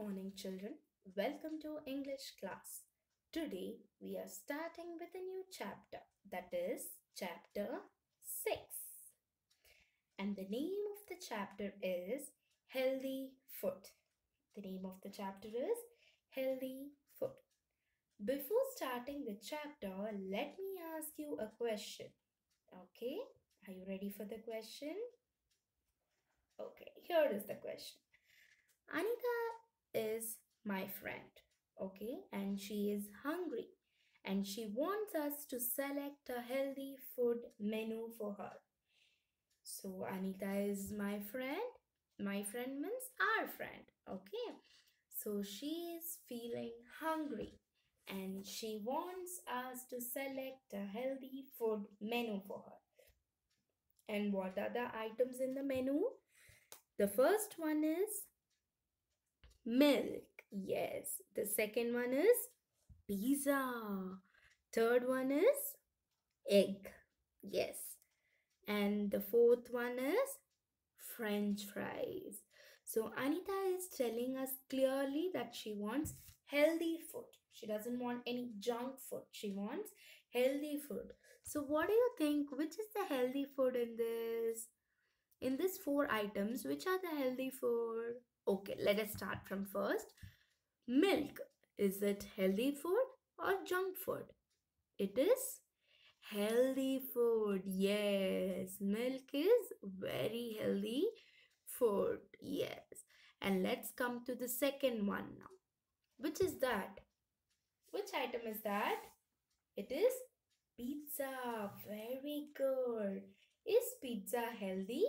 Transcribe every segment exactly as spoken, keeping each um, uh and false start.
morning, children. Welcome to English class. Today we are starting with a new chapter, that is chapter six. And the name of the chapter is Healthy Food. The name of the chapter is Healthy Food. Before starting the chapter, let me ask you a question. Okay, are you ready for the question? Okay, here is the question. Anita is my friend, okay, and she is hungry and she wants us to select a healthy food menu for her. So, Anita is my friend. My friend means our friend, okay. So, she is feeling hungry and she wants us to select a healthy food menu for her. And what are the items in the menu? The first one is milk. Yes. The second one is pizza. Third one is egg. Yes. And the fourth one is French fries. So Anita is telling us clearly that she wants healthy food. She doesn't want any junk food. She wants healthy food. So what do you think? Which is the healthy food in this? In these four items, which are the healthy food? Okay, let us start from first. Milk. Is it healthy food or junk food? It is healthy food. Yes, milk is very healthy food. Yes. And let's come to the second one now. Which is that? Which item is that? It is pizza. Very good. Is pizza healthy?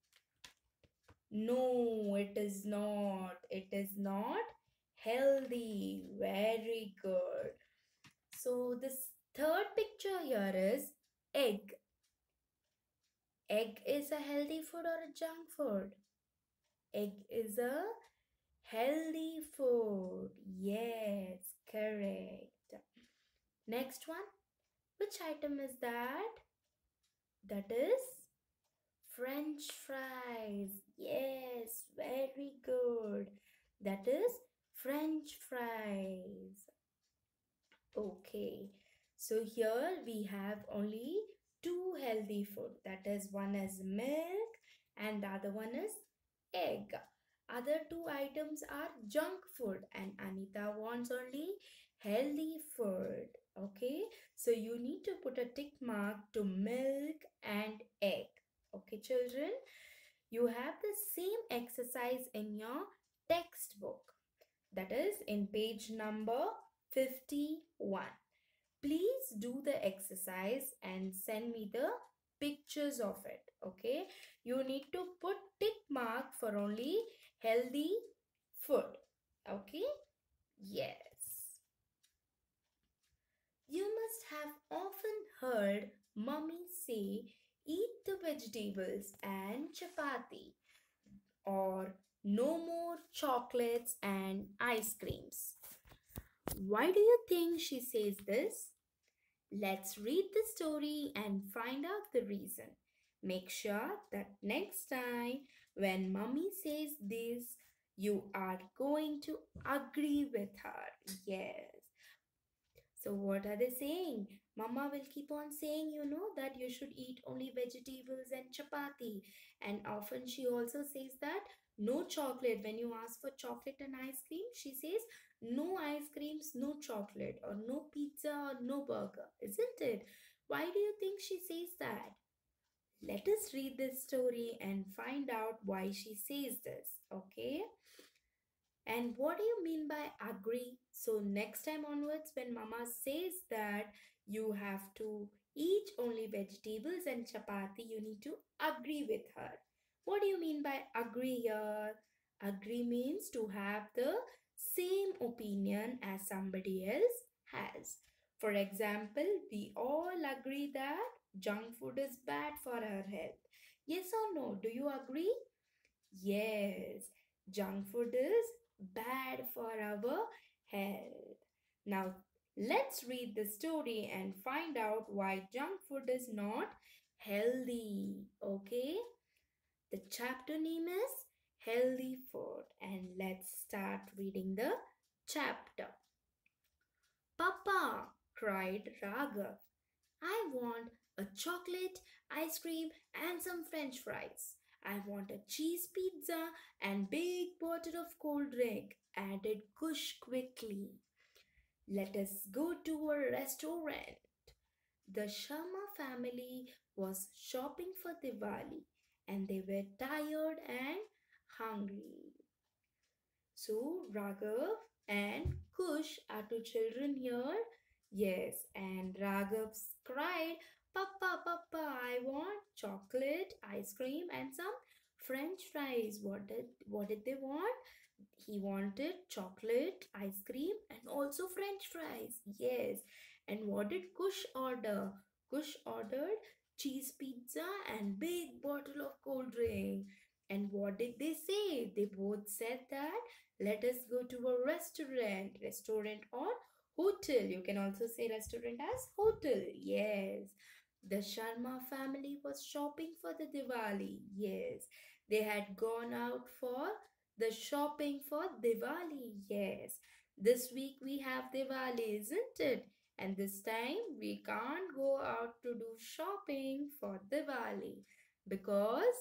No, it is not. It is not healthy. Very good. So this third picture here is egg. Egg is a healthy food or a junk food? Egg is a healthy food. Yes, correct. Next one. Which item is that? That is French fries. Yes, very good. That is French fries. Okay. So here we have only two healthy food. That is, one is milk and the other one is egg. Other two items are junk food and Anita wants only healthy food. Okay. So you need to put a tick mark to milk and egg. Okay, children. You have the same exercise in your textbook. That is in page number fifty-one. Please do the exercise and send me the pictures of it. Okay. You need to put tick mark for only healthy food. Okay. Yes. You must have often heard mummy say, eat the vegetables and chapati, or no more chocolates and ice creams. Why do you think she says this? Let's read the story and find out the reason. Make sure that next time when mummy says this, you are going to agree with her. Yes. So what are they saying? Mama will keep on saying, you know, that you should eat only vegetables and chapati. And often she also says that no chocolate. When you ask for chocolate and ice cream, she says no ice creams, no chocolate, or no pizza or no burger, isn't it? Why do you think she says that? Let us read this story and find out why she says this, okay? And what do you mean by agree? So next time onwards, when mama says that you have to eat only vegetables and chapati, you need to agree with her. What do you mean by agree here? Agree means to have the same opinion as somebody else has. For example, we all agree that junk food is bad for our health. Yes or no? Do you agree? Yes, junk food is bad for our health. Now, let's read the story and find out why junk food is not healthy. Okay? The chapter name is healthy food. And let's start reading the chapter. Papa, cried Raghav, I want a chocolate, ice cream, and some french fries. I want a cheese pizza and big bottle of cold drink, added Kush quickly. Let us go to a restaurant. The Sharma family was shopping for Diwali and they were tired and hungry. So Raghav and Kush are two children here. Yes, and Raghav cried, Papa, Papa, I want chocolate, ice cream, and some French fries. What did what did they want? He wanted chocolate, ice cream, and also French fries. Yes. And what did Kush order? Kush ordered cheese pizza and big bottle of cold drink. And what did they say? They both said that let us go to a restaurant. Restaurant or hotel. You can also say restaurant as hotel. Yes. The Sharma family was shopping for the Diwali. Yes. They had gone out for the shopping for Diwali. Yes. This week we have Diwali, isn't it? And this time we can't go out to do shopping for Diwali because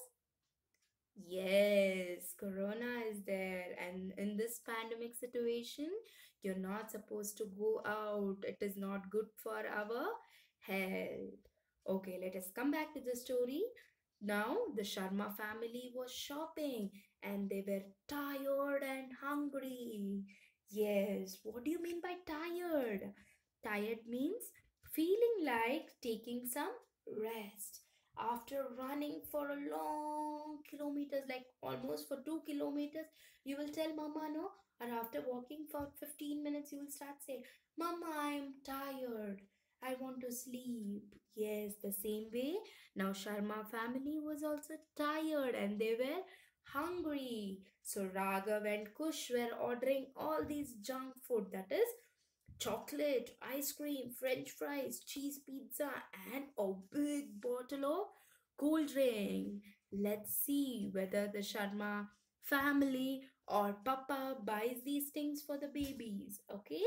yes, Corona is there, and in this pandemic situation, you're not supposed to go out. It is not good for our health. Okay, let us come back to the story. Now, the Sharma family was shopping and they were tired and hungry. Yes, what do you mean by tired? Tired means feeling like taking some rest after running for a long kilometers, like almost for two kilometers. You will tell mama no, or after walking for fifteen minutes you will start saying, mama, I am tired, I want to sleep. Yes, the same way now Sharma family was also tired and they were hungry. So Raghav and Kush were ordering all these junk food, that is chocolate, ice cream, french fries, cheese pizza, and a big bottle of cold drink. Let's see whether the Sharma family or Papa buys these things for the babies. Okay?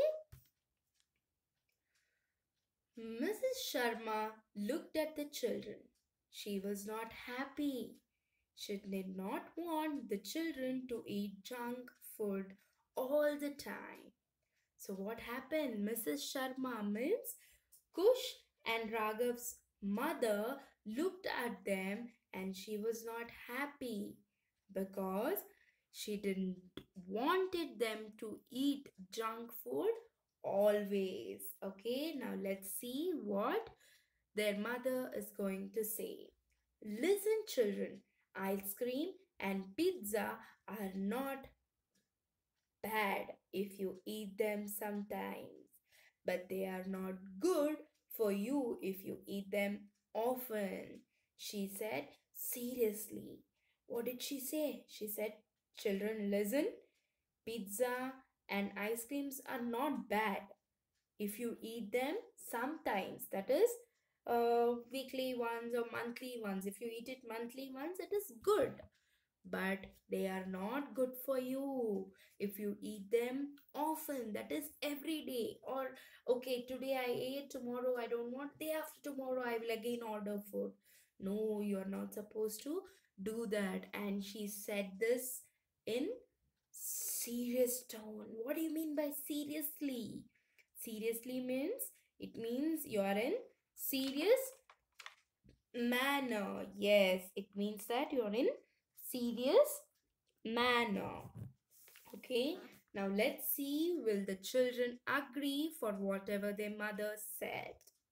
Missus Sharma looked at the children. She was not happy. She did not want the children to eat junk food all the time. So what happened? Missus Sharma means Kush and Raghav's mother looked at them and she was not happy because she didn't wanted them to eat junk food always. Okay, now let's see what their mother is going to say. Listen, children, ice cream and pizza are not bad if you eat them sometimes, but they are not good for you if you eat them often. She said, seriously. What did she say? She said, children, listen, pizza and ice creams are not bad if you eat them sometimes, that is uh, weekly ones or monthly ones. If you eat it monthly once, it is good, but they are not good for you if you eat them often, that is every day. Or okay, today I ate, tomorrow I don't want, day after tomorrow I will again order food. No, you're not supposed to do that. And she said this in serious tone. What do you mean by seriously? Seriously means it means you are in serious manner. Yes, it means that you're in serious manner. Okay, now let's see, will the children agree for whatever their mother said?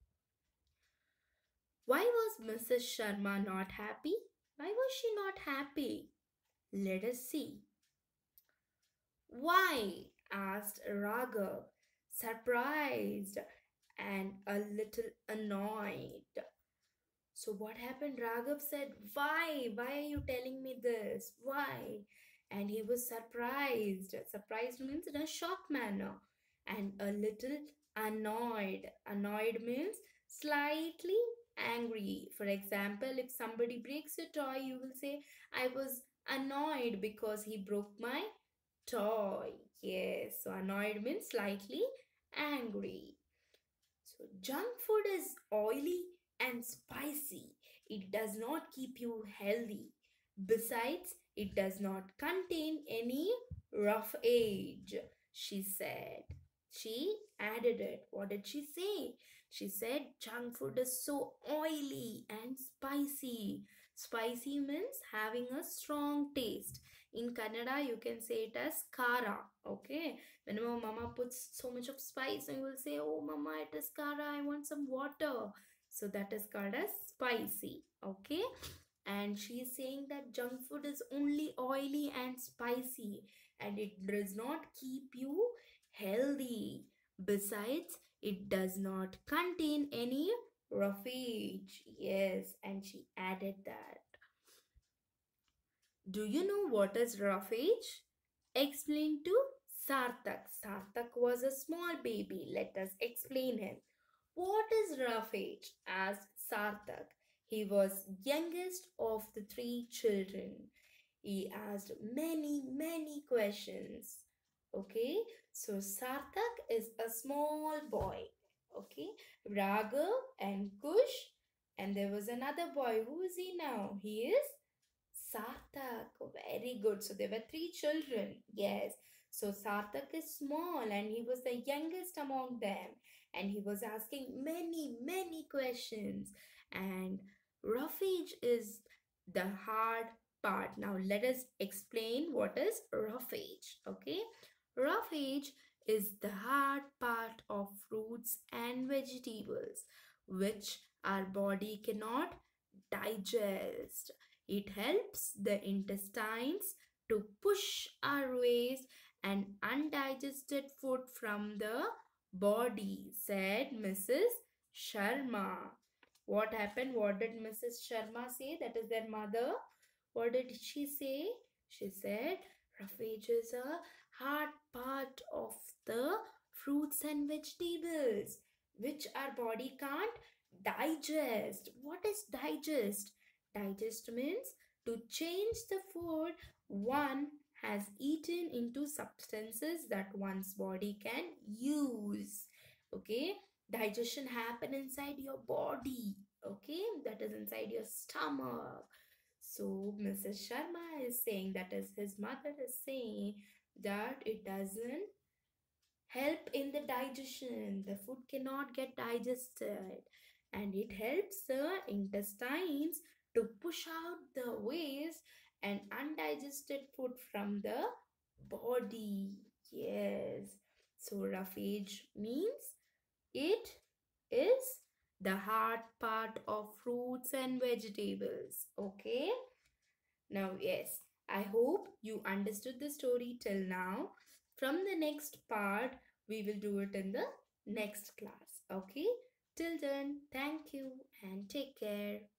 Why was Missus Sharma not happy? Why was she not happy? Let us see. Why? Asked Raghav, surprised and a little annoyed. So what happened? Raghav said, why? Why are you telling me this? Why? And he was surprised. Surprised means in a shocked manner. And a little annoyed. Annoyed means slightly angry. For example, if somebody breaks your toy, you will say, I was annoyed because he broke my toy. Yes, so annoyed means slightly angry. So junk food is oily and spicy. It does not keep you healthy. Besides, it does not contain any rough age, she said. She added it. What did she say? She said junk food is so oily and spicy. Spicy means having a strong taste. In Kannada, you can say it as kara. Okay. Whenever mama puts so much of spice, and you will say, "Oh, mama, it is kara. I want some water." So that is called as spicy. Okay. And she is saying that junk food is only oily and spicy and it does not keep you healthy. Besides, it does not contain any roughage. Yes, and she added that. Do you know what is roughage? Explain to Sarthak. Sarthak was a small baby. Let us explain him. What is roughage? Asked Sarthak. He was youngest of the three children. He asked many, many questions. Okay, so Sarthak is a small boy. Okay, Raghav and Kush, and there was another boy. Who is he now? He is Sarthak. Very good. So there were three children. Yes. So Sarthak is small and he was the youngest among them. And he was asking many, many questions. And roughage is the hard part. Now let us explain what is roughage. Okay. Roughage is the hard part of fruits and vegetables which our body cannot digest. It helps the intestines to push our waste and undigested food from the body, said Missus Sharma. What happened? What did Missus Sharma say? That is their mother. What did she say? She said, roughage is a hard part of the fruits and vegetables which our body can't digest. What is digest? Digest means to change the food one has eaten into substances that one's body can use. Okay, digestion happen inside your body. Okay, that is inside your stomach. So Missus Sharma is saying, that is his mother is saying, that it doesn't help in the digestion. The food cannot get digested and it helps the intestines to push out the waste and undigested food from the body. Yes. So roughage means it is the hard part of fruits and vegetables. Okay. Now, yes, I hope you understood the story till now. From the next part, we will do it in the next class. Okay? Till then, thank you and take care.